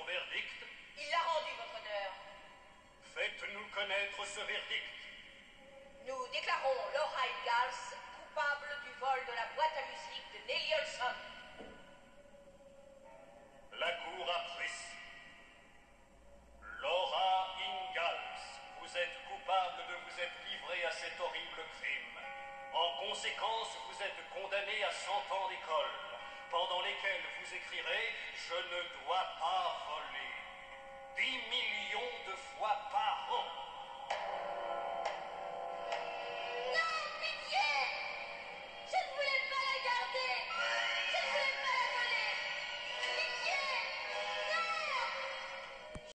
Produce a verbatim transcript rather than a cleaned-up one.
son verdict? Il l'a rendu, votre honneur. Faites-nous connaître ce verdict. Nous déclarons Laura Ingalls coupable du vol de la boîte à musique de Nelly Olson. La cour a pris. Laura Ingalls, vous êtes coupable de vous être livrée à cet horrible crime. En conséquence, vous êtes condamné à cent ans d'école, pendant lesquels vous écrirez « Je ne dois pas voler ».